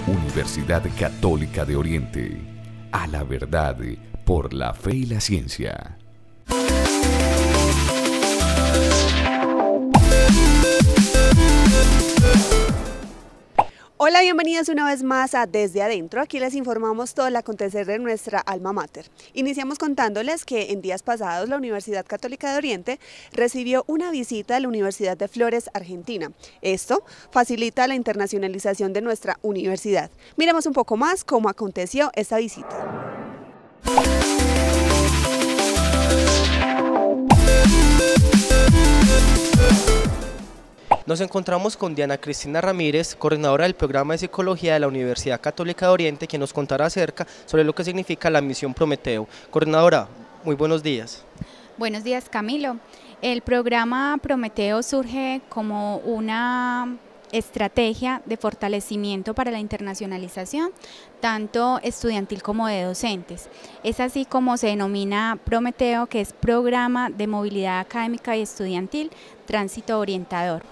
Universidad Católica de Oriente. A la verdad, por la fe y la ciencia. Hola, bienvenidos una vez más a Desde Adentro. Aquí les informamos todo el acontecer de nuestra alma mater. Iniciamos contándoles que en días pasados la Universidad Católica de Oriente recibió una visita de la Universidad de Flores, Argentina. Esto facilita la internacionalización de nuestra universidad. Miremos un poco más cómo aconteció esta visita. Nos encontramos con Diana Cristina Ramírez, coordinadora del programa de psicología de la Universidad Católica de Oriente, quien nos contará acerca sobre lo que significa la misión Prometeo. Coordinadora, muy buenos días. Buenos días, Camilo. El programa Prometeo surge como una estrategia de fortalecimiento para la internacionalización, tanto estudiantil como de docentes. Es así como se denomina Prometeo, que es Programa de Movilidad Académica y Estudiantil Tránsito Orientador.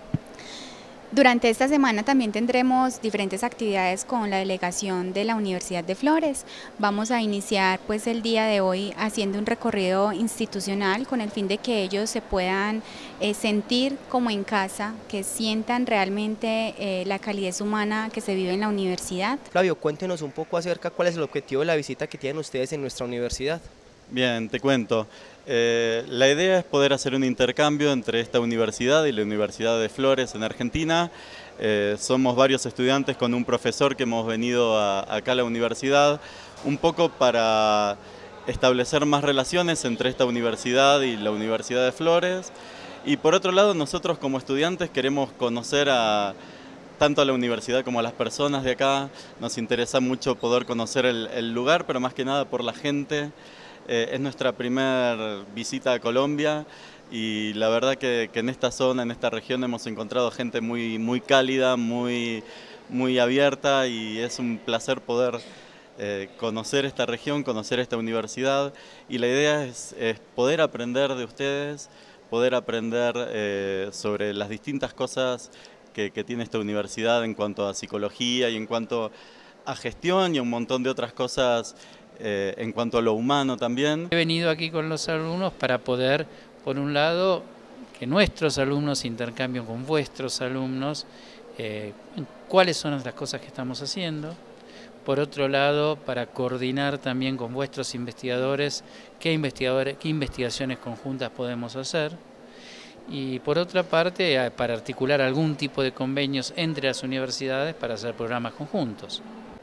Durante esta semana también tendremos diferentes actividades con la delegación de la Universidad de Flores. Vamos a iniciar pues el día de hoy haciendo un recorrido institucional con el fin de que ellos se puedan sentir como en casa, que sientan realmente la calidez humana que se vive en la universidad. Flavio, cuéntenos un poco acerca cuál es el objetivo de la visita que tienen ustedes en nuestra universidad. Bien, te cuento. La idea es poder hacer un intercambio entre esta universidad y la Universidad de Flores en Argentina. Somos varios estudiantes con un profesor que hemos venido acá a la universidad, un poco para establecer más relaciones entre esta universidad y la Universidad de Flores. Y por otro lado, nosotros como estudiantes queremos conocer tanto a la universidad como a las personas de acá. Nos interesa mucho poder conocer el lugar, pero más que nada por la gente. Es nuestra primera visita a Colombia y la verdad que en esta zona, en esta región hemos encontrado gente muy cálida, muy abierta, y es un placer poder conocer esta región, conocer esta universidad, y la idea es poder aprender de ustedes, poder aprender sobre las distintas cosas que tiene esta universidad en cuanto a psicología y en cuanto a gestión y un montón de otras cosas. En cuanto a lo humano también. He venido aquí con los alumnos para poder, por un lado, que nuestros alumnos intercambien con vuestros alumnos cuáles son las cosas que estamos haciendo. Por otro lado, para coordinar también con vuestros investigadores qué investigaciones conjuntas podemos hacer. Y por otra parte, para articular algún tipo de convenios entre las universidades para hacer programas conjuntos.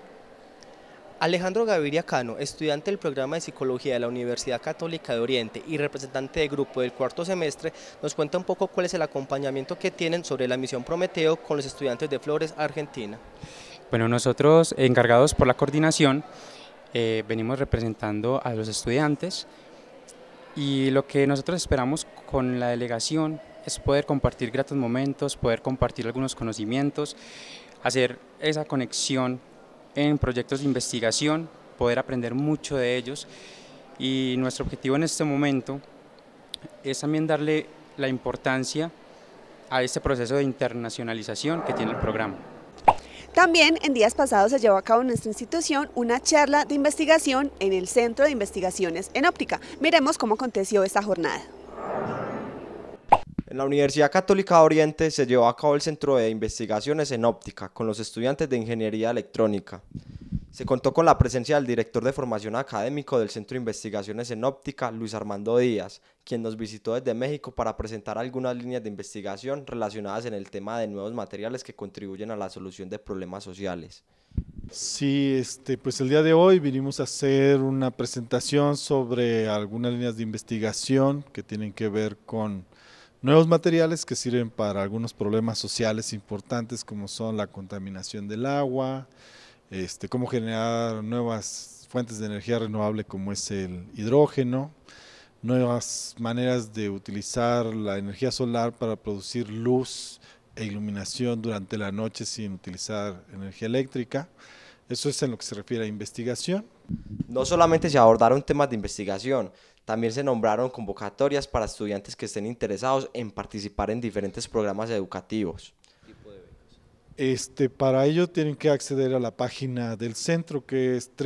Alejandro Gaviria Cano, estudiante del programa de psicología de la Universidad Católica de Oriente y representante de grupo del cuarto semestre, nos cuenta un poco cuál es el acompañamiento que tienen sobre la misión Prometeo con los estudiantes de Flores, Argentina. Bueno, nosotros encargados por la coordinación venimos representando a los estudiantes, y lo que nosotros esperamos con la delegación es poder compartir gratos momentos, poder compartir algunos conocimientos, hacer esa conexión en proyectos de investigación, poder aprender mucho de ellos, y nuestro objetivo en este momento es también darle la importancia a este proceso de internacionalización que tiene el programa. También en días pasados se llevó a cabo en nuestra institución una charla de investigación en el Centro de Investigaciones en Óptica. Miremos cómo aconteció esta jornada. En la Universidad Católica de Oriente se llevó a cabo el Centro de Investigaciones en Óptica con los estudiantes de Ingeniería Electrónica. Se contó con la presencia del director de formación académico del Centro de Investigaciones en Óptica, Luis Armando Díaz, quien nos visitó desde México para presentar algunas líneas de investigación relacionadas en el tema de nuevos materiales que contribuyen a la solución de problemas sociales. Sí, pues el día de hoy vinimos a hacer una presentación sobre algunas líneas de investigación que tienen que ver con nuevos materiales que sirven para algunos problemas sociales importantes, como son la contaminación del agua, cómo generar nuevas fuentes de energía renovable como es el hidrógeno, nuevas maneras de utilizar la energía solar para producir luz e iluminación durante la noche sin utilizar energía eléctrica. Eso es en lo que se refiere a investigación. No solamente se abordaron temas de investigación, también se nombraron convocatorias para estudiantes que estén interesados en participar en diferentes programas educativos. Para ello tienen que acceder a la página del centro, que es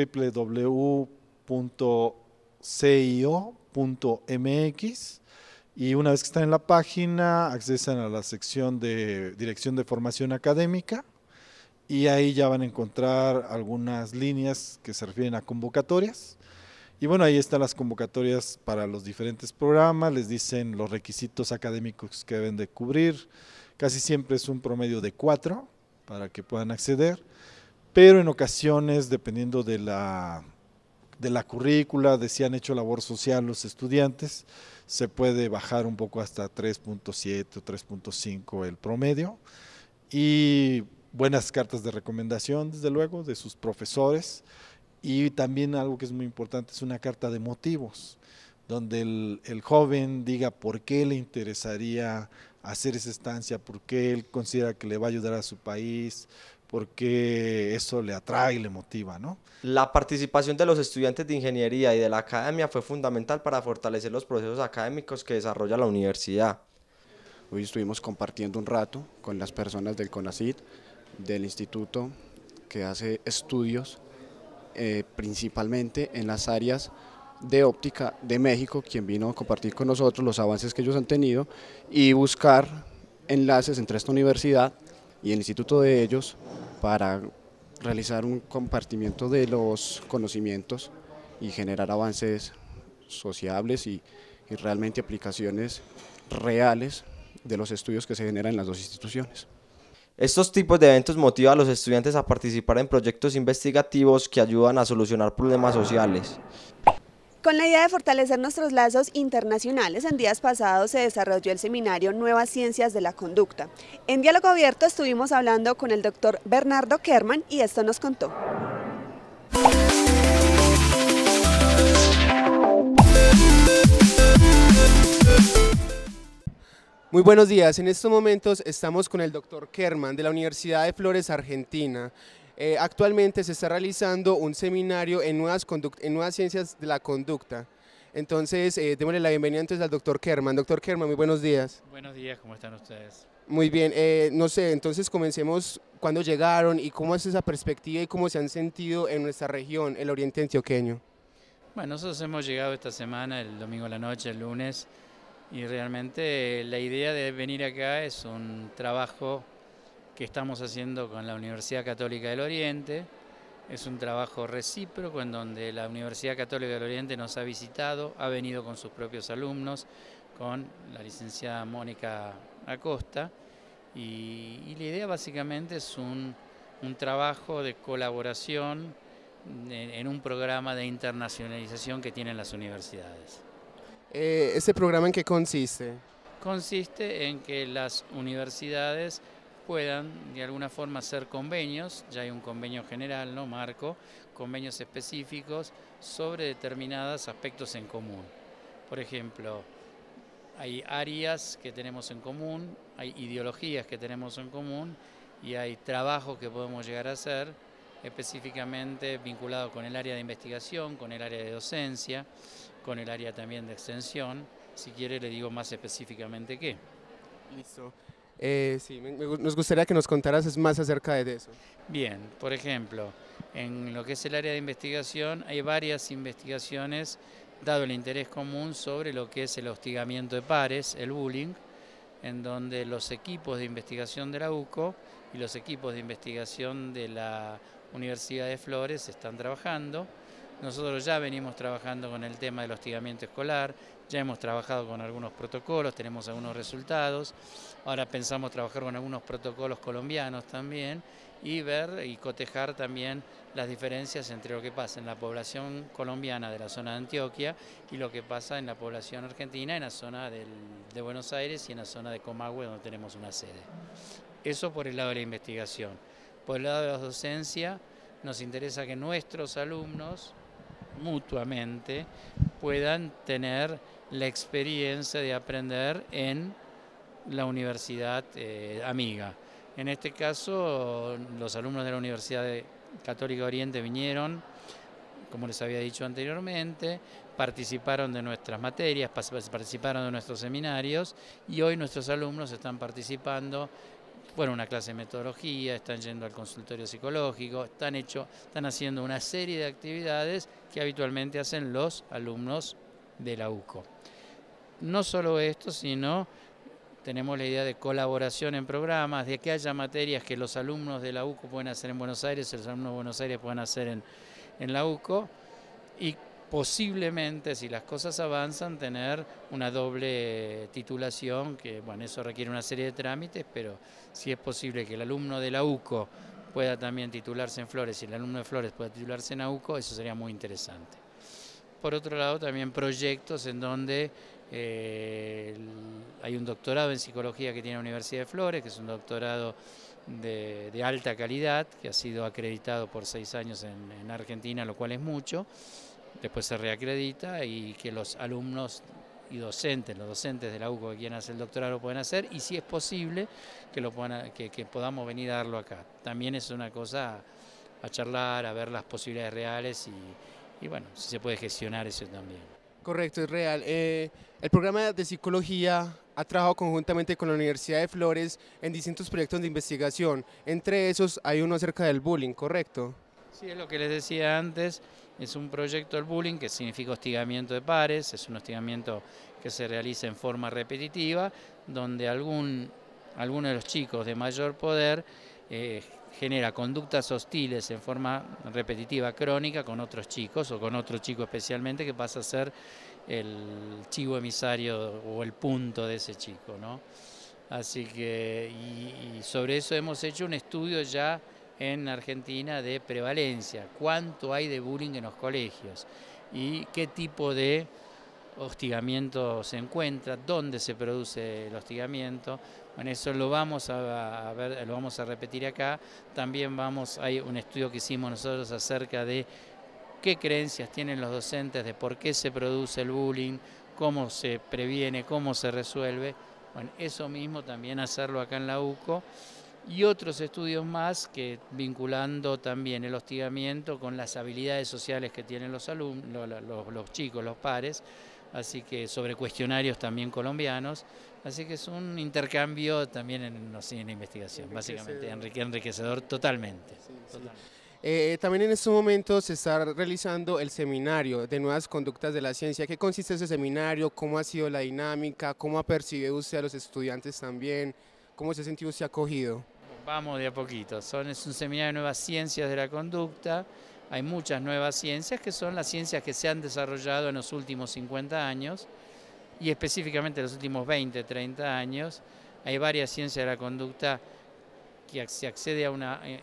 www.cio.mx, y una vez que están en la página accesan a la sección de Dirección de Formación Académica y ahí ya van a encontrar algunas líneas que se refieren a convocatorias. Y bueno, ahí están las convocatorias para los diferentes programas, les dicen los requisitos académicos que deben de cubrir, casi siempre es un promedio de 4 para que puedan acceder, pero en ocasiones, dependiendo de la currícula, de si han hecho labor social los estudiantes, se puede bajar un poco hasta 3.7 o 3.5 el promedio, y buenas cartas de recomendación, desde luego, de sus profesores, y también algo que es muy importante es una carta de motivos, donde el joven diga por qué le interesaría hacer esa estancia, por qué él considera que le va a ayudar a su país, por qué eso le atrae y le motiva, ¿no? La participación de los estudiantes de ingeniería y de la academia fue fundamental para fortalecer los procesos académicos que desarrolla la universidad. Hoy estuvimos compartiendo un rato con las personas del CONACYT, del instituto que hace estudios principalmente en las áreas de óptica de México, quien vino a compartir con nosotros los avances que ellos han tenido y buscar enlaces entre esta universidad y el instituto de ellos para realizar un compartimiento de los conocimientos y generar avances sociables y realmente aplicaciones reales de los estudios que se generan en las dos instituciones. Estos tipos de eventos motivan a los estudiantes a participar en proyectos investigativos que ayudan a solucionar problemas sociales. Con la idea de fortalecer nuestros lazos internacionales, en días pasados se desarrolló el seminario Nuevas Ciencias de la Conducta. En diálogo abierto estuvimos hablando con el doctor Bernardo Kerman y esto nos contó. Muy buenos días, en estos momentos estamos con el doctor Kerman de la Universidad de Flores, Argentina. Actualmente se está realizando un seminario en nuevas ciencias de la conducta. Entonces, démosle la bienvenida entonces al doctor Kerman. Doctor Kerman, muy buenos días. Buenos días, ¿cómo están ustedes? Muy bien, no sé, entonces comencemos cuándo llegaron y cómo es esa perspectiva y cómo se han sentido en nuestra región, el oriente antioqueño. Bueno, nosotros hemos llegado esta semana, el domingo a la noche, el lunes, y realmente la idea de venir acá es un trabajo que estamos haciendo con la Universidad Católica del Oriente. Es un trabajo recíproco en donde la Universidad Católica del Oriente nos ha visitado, ha venido con sus propios alumnos, con la licenciada Mónica Acosta, y la idea básicamente es un trabajo de colaboración en un programa de internacionalización que tienen las universidades. ¿Este programa en qué consiste? Consiste en que las universidades puedan de alguna forma hacer convenios, ya hay un convenio general, ¿no? Marco, convenios específicos sobre determinados aspectos en común. Por ejemplo, hay áreas que tenemos en común, hay ideologías que tenemos en común y hay trabajos que podemos llegar a hacer específicamente vinculados con el área de investigación, con el área de docencia, con el área también de extensión. Si quiere le digo más específicamente qué. Listo. Sí, nos gustaría que nos contaras más acerca de eso. Bien, por ejemplo, en lo que es el área de investigación hay varias investigaciones, dado el interés común, sobre lo que es el hostigamiento de pares, el bullying, en donde los equipos de investigación de la UCO y los equipos de investigación de la Universidad de Flores están trabajando. Nosotros ya venimos trabajando con el tema del hostigamiento escolar, ya hemos trabajado con algunos protocolos, tenemos algunos resultados, ahora pensamos trabajar con algunos protocolos colombianos también y ver y cotejar también las diferencias entre lo que pasa en la población colombiana de la zona de Antioquia y lo que pasa en la población argentina en la zona de Buenos Aires y en la zona de Comahue, donde tenemos una sede. Eso por el lado de la investigación. Por el lado de la docencia, nos interesa que nuestros alumnos mutuamente puedan tener la experiencia de aprender en la universidad amiga. En este caso, los alumnos de la Universidad Católica de Oriente vinieron, como les había dicho anteriormente, participaron de nuestras materias, participaron de nuestros seminarios y hoy nuestros alumnos están participando fueron a una clase de metodología, están yendo al consultorio psicológico, están haciendo una serie de actividades que habitualmente hacen los alumnos de la UCO. No solo esto, sino tenemos la idea de colaboración en programas, de que haya materias que los alumnos de la UCO pueden hacer en Buenos Aires y los alumnos de Buenos Aires pueden hacer en la UCO, y posiblemente, si las cosas avanzan, tener una doble titulación, que bueno, eso requiere una serie de trámites, pero si es posible que el alumno de la UCO pueda también titularse en Flores y el alumno de Flores pueda titularse en la UCO, eso sería muy interesante. Por otro lado, también proyectos en donde hay un doctorado en psicología que tiene la Universidad de Flores, que es un doctorado de alta calidad, que ha sido acreditado por 6 años en Argentina, lo cual es mucho. Después se reacredita y que los alumnos y docentes, los docentes de la UCO que quieran hacer el doctorado lo pueden hacer, y si es posible que podamos venir a darlo acá. También es una cosa a charlar, a ver las posibilidades reales y bueno, si se puede gestionar eso también. Correcto, es real. El programa de psicología ha trabajado conjuntamente con la Universidad de Flores en distintos proyectos de investigación. Entre esos hay uno acerca del bullying, ¿correcto? Sí, es lo que les decía antes, es un proyecto del bullying que significa hostigamiento de pares, es un hostigamiento que se realiza en forma repetitiva, donde alguno de los chicos de mayor poder genera conductas hostiles en forma repetitiva, crónica, con otros chicos o con otro chico especialmente que pasa a ser el chivo emisario o el punto de ese chico, ¿no? Así que, y sobre eso hemos hecho un estudio ya en Argentina de prevalencia, cuánto hay de bullying en los colegios y qué tipo de hostigamiento se encuentra, dónde se produce el hostigamiento. Bueno, eso lo vamos a ver, lo vamos a repetir acá. También hay un estudio que hicimos nosotros acerca de qué creencias tienen los docentes de por qué se produce el bullying, cómo se previene, cómo se resuelve. Bueno, eso mismo también hacerlo acá en la UCO. Y otros estudios más que vinculando también el hostigamiento con las habilidades sociales que tienen los alumnos, los chicos, los pares, así que sobre cuestionarios también colombianos, así que es un intercambio también en la investigación, básicamente enriquecedor totalmente. Sí, sí. Totalmente. También en estos momentos se está realizando el seminario de nuevas conductas de la ciencia. ¿Qué consiste ese seminario? ¿Cómo ha sido la dinámica? ¿Cómo ha percibido usted a los estudiantes también? ¿Cómo se ha sentido usted acogido? Vamos de a poquito. Es un seminario de nuevas ciencias de la conducta. Hay muchas nuevas ciencias que son las ciencias que se han desarrollado en los últimos 50 años y específicamente en los últimos 20, 30 años. Hay varias ciencias de la conducta que se accede a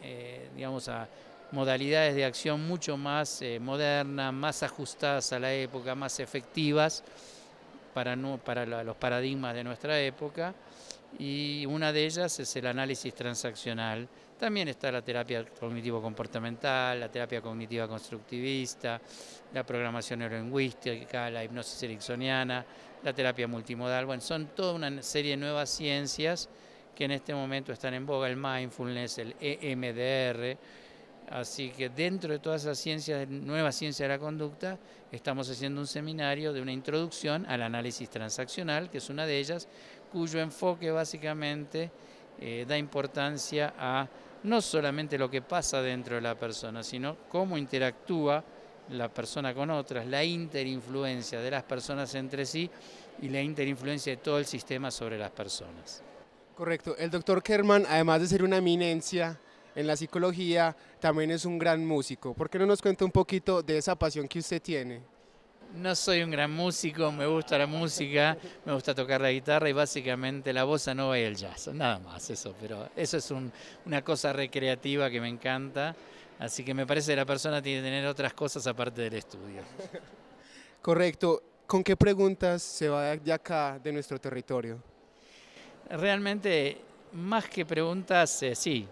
a modalidades de acción mucho más modernas, más ajustadas a la época, más efectivas para los paradigmas de nuestra época. Y una de ellas es el análisis transaccional. También está la terapia cognitivo-comportamental, la terapia cognitiva constructivista, la programación neurolingüística, la hipnosis ericksoniana, la terapia multimodal. Bueno, son toda una serie de nuevas ciencias que en este momento están en boga, el mindfulness, el EMDR. Así que dentro de todas esas ciencias, nuevas ciencias de la conducta, estamos haciendo un seminario de una introducción al análisis transaccional, que es una de ellas, cuyo enfoque básicamente da importancia a no solamente lo que pasa dentro de la persona, sino cómo interactúa la persona con otras, la interinfluencia de las personas entre sí y la interinfluencia de todo el sistema sobre las personas. Correcto. El doctor Kerman, además de ser una eminencia en la psicología, también es un gran músico. ¿Por qué no nos cuenta un poquito de esa pasión que usted tiene? No soy un gran músico, me gusta la música, me gusta tocar la guitarra y básicamente la bossa nova y el jazz, nada más eso, pero eso es una cosa recreativa que me encanta, así que me parece que la persona tiene que tener otras cosas aparte del estudio. Correcto. ¿Con qué preguntas se va de acá, de nuestro territorio? Realmente, más que preguntas, sí.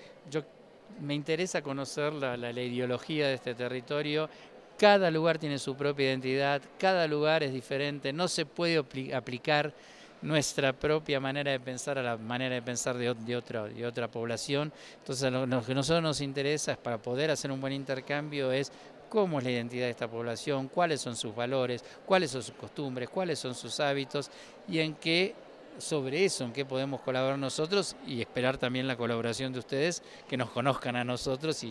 Me interesa conocer la ideología de este territorio. Cada lugar tiene su propia identidad, cada lugar es diferente, no se puede aplicar nuestra propia manera de pensar a la manera de pensar de otra población. Entonces lo que a nosotros nos interesa es, para poder hacer un buen intercambio, es cómo es la identidad de esta población, cuáles son sus valores, cuáles son sus costumbres, cuáles son sus hábitos y en qué sobre eso, en qué podemos colaborar nosotros y esperar también la colaboración de ustedes, que nos conozcan a nosotros.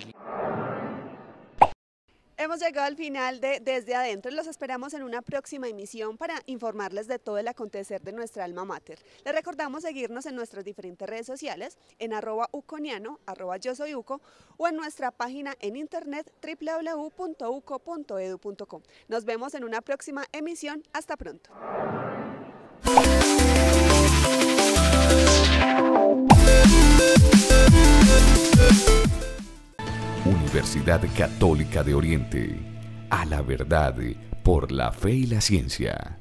Hemos llegado al final de Desde Adentro. Los esperamos en una próxima emisión para informarles de todo el acontecer de nuestra alma mater. Les recordamos seguirnos en nuestras diferentes redes sociales, en @uconiano, @yosoyuco, o en nuestra página en internet www.uco.edu.co. Nos vemos en una próxima emisión. Hasta pronto. Universidad Católica de Oriente, a la verdad por la fe y la ciencia.